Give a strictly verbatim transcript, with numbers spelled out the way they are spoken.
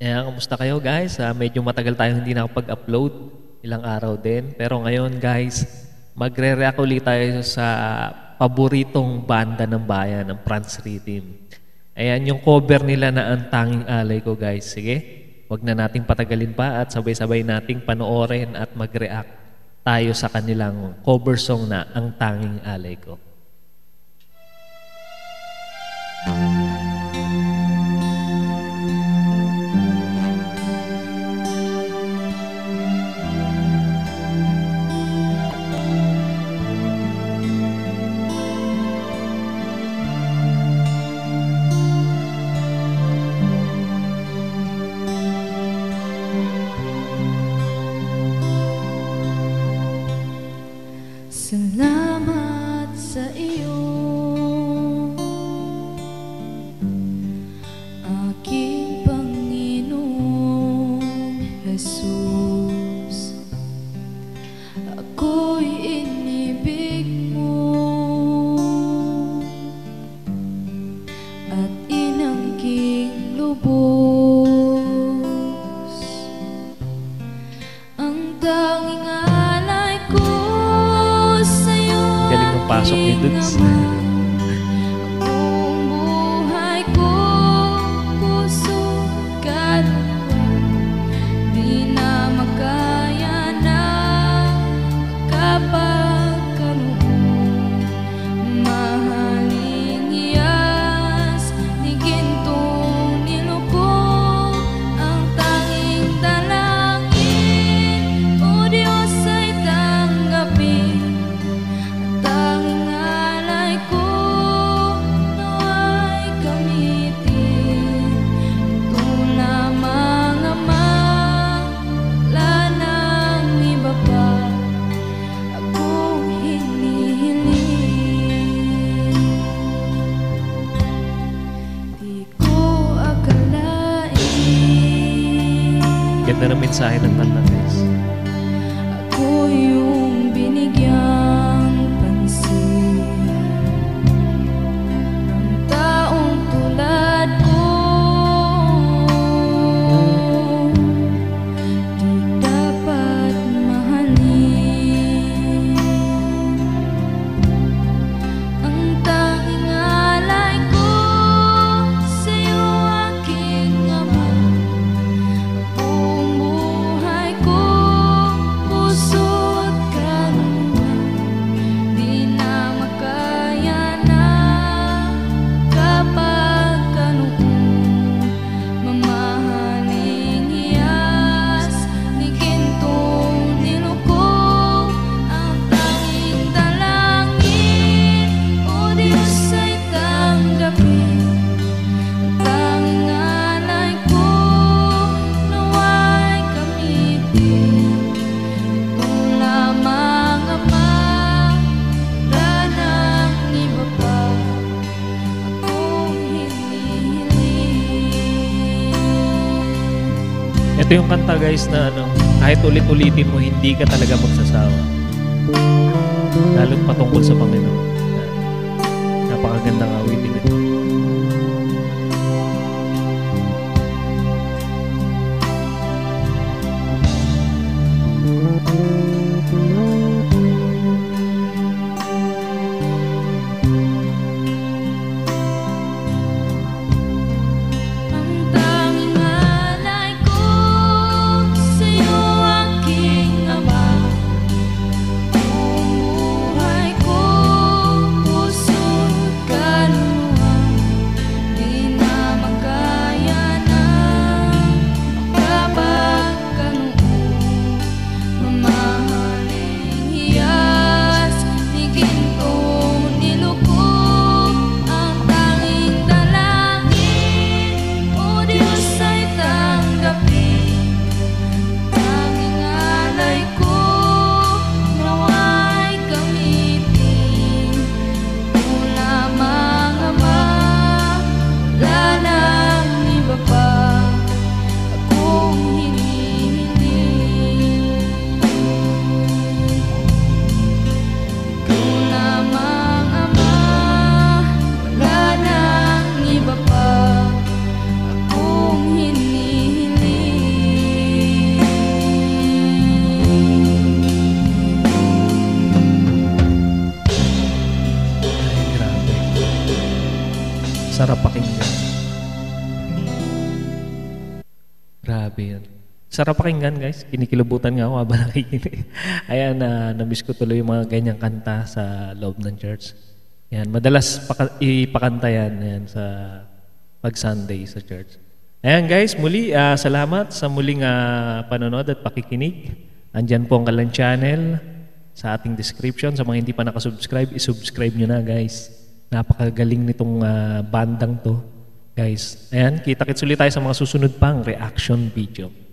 Ayan, kamusta kayo guys? Ah, medyo matagal tayong hindi nakapag-upload, ilang araw din. Pero ngayon guys, magre-react ulit tayo sa paboritong banda ng bayan, ng Franz Rhythm. Ayan yung cover nila na Ang Tanging Alay Ko guys. Sige, wag na nating patagalin pa at sabay-sabay nating panoorin at mag-react tayo sa kanilang cover song na Ang Tanging Alay Ko. Salamat sa iyo, aking Panginoong Jesus. Ako'y inibig mo at inangging lubos. Ang tanging alay ko Galing ng pasok ni Dudes. ang buong buhay ko, puso, kaluluwa, di na makaya na makapagkaloob. Mahaling iyas, ni gintong nilukog, ang tanging dalangin, o Diyos ay tanggapin. Tanging alay ko, nawa'y gamitin. Ito lamang, Ama, wala nang iba pa akong hinihiling. Di ko akalain Ganda na mensahe ng kanta guys. ako yung binigyang pansin ng taong tulad ko. Di dapat mahalin. Ang tanging alay ko sa'yo, aking Ama. Ang buong buhay ko, puso at kaluluwa, di na makaya na kapagkaloob. Mamahaling iyas, ni gintong nilukog, ang tanging dalangin, o Diyos ay tanggapin. Ang tanging alay ko, nawa'y gamitin. Ito lamang, Ama, wala nang iba pa akong hinihiling. Ito yung kanta guys na ano, kahit ulit-ulitin mo, hindi ka talaga magsasawa. Lalo't patungkol sa Panginoon. Napakagandang awitin ito. Ang tanging alay ko sa'yo, aking Ama. Buong buhay ko, puso at kaluluwa, Sarap pakinggan. Grabe yan. Sarap pakinggan guys. Kinikilubutan nga ako habang nakikinig. Ayan, na namiss ko tuloy yung mga ganyang kanta sa loob ng church. Yan, madalas paka- ipakanta yan, yan sa pag Sunday sa church. Ayan guys, muli uh, salamat sa muling uh, panonood at pakikinig. Andyan po ang Kalan Channel sa ating description. Sa mga hindi pa nakasubscribe, isubscribe nyo na guys. Napakagaling nitong uh, bandang to guys. Ayan, kita-kits ulit tayo sa mga susunod pang reaction video.